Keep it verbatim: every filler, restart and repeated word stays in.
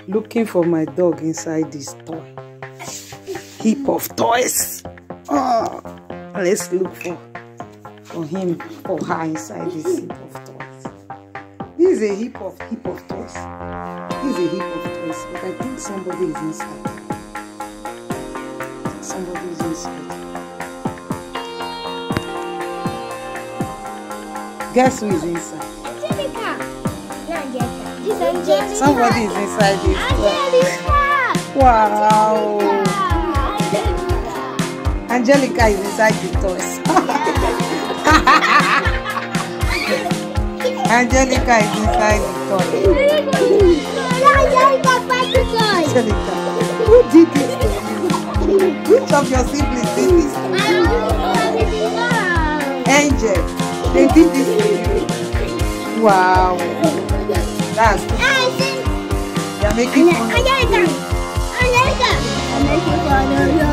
looking for my dog inside this toy. Heap of toys. Oh, let's look for for him, for her inside this heap of toys. This is a heap of heap of toys. This is a heap of toys, but I think somebody is inside. Somebody is inside. Guess who is inside? Angelica. This Angelica. Somebody is inside this toy. Angelica. Wow. Angelica is inside the toys. Angelica is inside the toy. Angelica, find the toy. Angelica, who did this to you? Which of your siblings did this to you? Angel, they did this to you. Wow. That's good. They are making fun. Angelica. Angelica. Angelica.